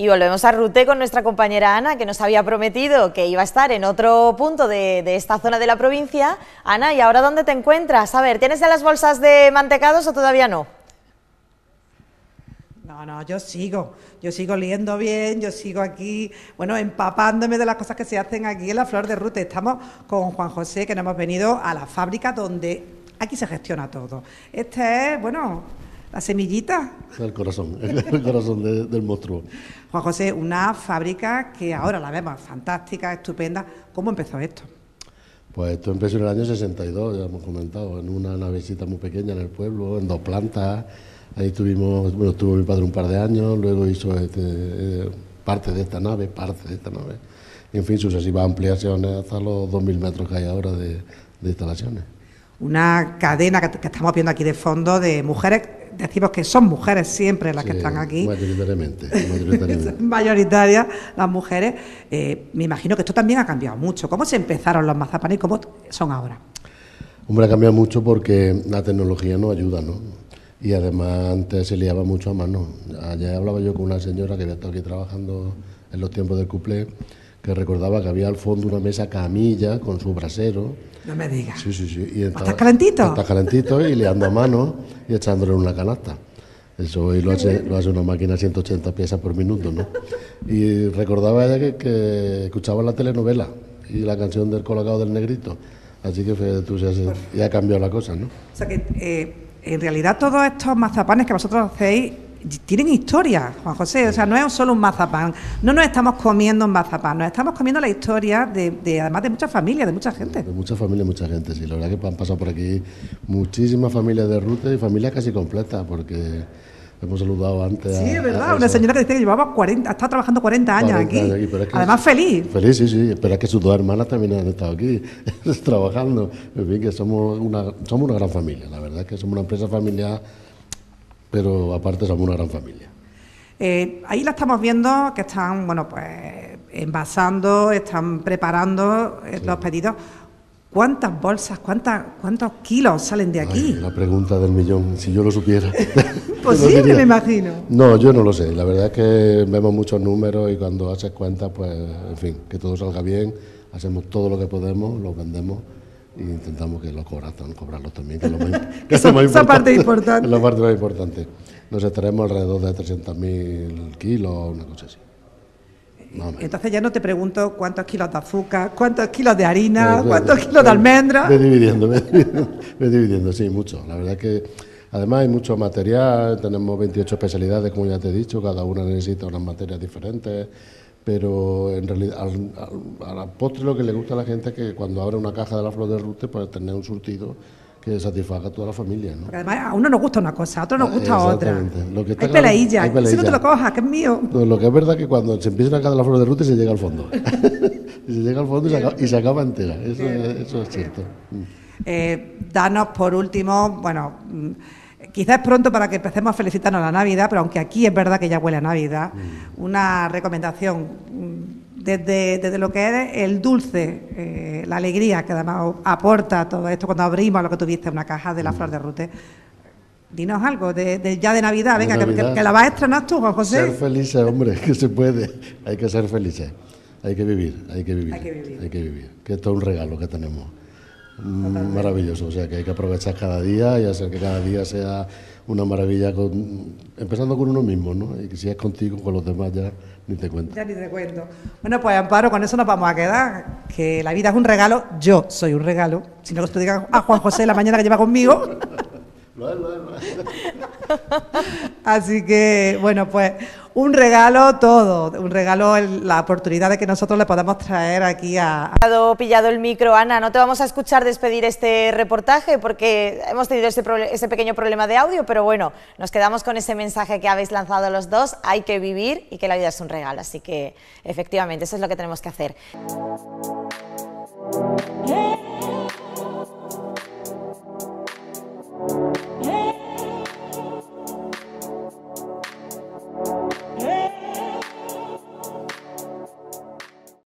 Y volvemos a Rute con nuestra compañera Ana, que nos había prometido que iba a estar en otro punto de esta zona de la provincia. Ana, ¿y ahora dónde te encuentras? A ver, ¿tienes ya las bolsas de mantecados o todavía no? No, yo sigo oliendo bien, yo sigo aquí, bueno, empapándome de las cosas que se hacen aquí en la Flor de Rute. Estamos con Juan José, que nos hemos venido a la fábrica donde aquí se gestiona todo. Este es, bueno, la semillita. El corazón del monstruo. Juan José, una fábrica que ahora la vemos fantástica, estupenda. ¿Cómo empezó esto? Pues esto empezó en el año 62, ya hemos comentado, en una navecita muy pequeña en el pueblo, en 2 plantas. Ahí estuvimos, bueno, estuvo mi padre un par de años, luego hizo parte de esta nave, y en fin, sucesivas ampliaciones hasta los 2.000 metros que hay ahora de instalaciones. Una cadena que estamos viendo aquí de fondo de mujeres, decimos que son mujeres siempre las que están aquí. Mayoritariamente. Mayoritarias las mujeres. Me imagino que esto también ha cambiado mucho. ¿Cómo se empezaron los mazapanes y cómo son ahora? Hombre, ha cambiado mucho porque la tecnología nos ayuda, ¿no? Y además antes se liaba mucho a mano. Ayer hablaba yo con una señora que había estado aquí trabajando en los tiempos del cuplé, que recordaba que había al fondo una mesa camilla con su brasero. No me digas. Sí. Y ¿Estás calentito? Estás calentito y liando a mano y echándole en una canasta. Eso hoy lo hace una máquina a 180 piezas por minuto, ¿no? Y recordaba ella que escuchaba la telenovela y la canción del Colocado del Negrito. Así que tú ya ha cambiado la cosa, ¿no? O sea que en realidad todos estos mazapanes que vosotros hacéis tienen historia, Juan José. O sea, no es solo un mazapán. No nos estamos comiendo un mazapán, nos estamos comiendo la historia además de muchas familias, de mucha gente. De muchas familias, mucha gente, sí. La verdad que han pasado por aquí muchísimas familias de Rute y familias casi completas, porque hemos saludado antes. Sí, es verdad. Una señora que dice que llevaba 40, está trabajando 40 años aquí. Pero es que además feliz. Feliz, sí. Pero es que sus 2 hermanas también han estado aquí trabajando. En fin, que somos una gran familia. La verdad es que somos una empresa familiar, pero aparte somos una gran familia. Ahí la estamos viendo que están, bueno, pues envasando, están preparando los pedidos. ¿Cuántas bolsas, cuántos kilos salen de aquí? Ay, la pregunta del millón, si yo lo supiera. Pues sí, me imagino. No, yo no lo sé. La verdad es que vemos muchos números y cuando haces cuenta, pues, en fin, que todo salga bien, hacemos todo lo que podemos, los vendemos e intentamos que los cobrarlos también, que es lo más importante. Esa parte importante. Es la parte más importante. Nos estaremos alrededor de 300.000 kilos, una cosa así. Entonces ya no te pregunto cuántos kilos de azúcar, cuántos kilos de harina, cuántos kilos de almendras. Me dividiendo, sí, mucho. La verdad es que además hay mucho material, tenemos 28 especialidades, como ya te he dicho, cada una necesita unas materias diferentes, pero en realidad a la postre lo que le gusta a la gente es que cuando abre una caja de la Flor de Rute, pues tener un surtido que satisfaga a toda la familia, ¿no? Porque además a uno nos gusta una cosa, a otro nos gusta otra. Hay peleilla. Si no te lo cojas, que es mío. No, lo que es verdad es que cuando se empieza a sacar de la Flor de Rute se llega al fondo. Se llega al fondo y se acaba entera. Eso es cierto. Danos por último, bueno, quizás es pronto para que empecemos a felicitarnos a la Navidad, pero aunque aquí es verdad que ya huele a Navidad, una recomendación desde lo que es el dulce, la alegría que además aporta todo esto cuando abrimos lo que tuviste, una caja de la Flor de Rute. Dinos algo ya de Navidad, venga, Navidad. Que la vas a estrenar tú, Juan José. Ser felices, hombre, que se puede. Hay que ser felices. Hay que vivir. Que esto es un regalo que tenemos. Maravilloso, o sea que hay que aprovechar cada día y hacer que cada día sea una maravilla, empezando con uno mismo, ¿no? Y que si es contigo, con los demás ya ni te cuento. Ya ni te cuento. Bueno, pues Amparo, con eso nos vamos a quedar, que la vida es un regalo, yo soy un regalo, si no que te digan a Juan José la mañana que lleva conmigo. Lo es. Así que, bueno, pues un regalo todo, un regalo la oportunidad de que nosotros le podamos traer aquí a... Pillado el micro, Ana, no te vamos a escuchar despedir este reportaje porque hemos tenido ese pequeño problema de audio, pero bueno, nos quedamos con ese mensaje que habéis lanzado los dos, hay que vivir y que la vida es un regalo, así que efectivamente eso es lo que tenemos que hacer.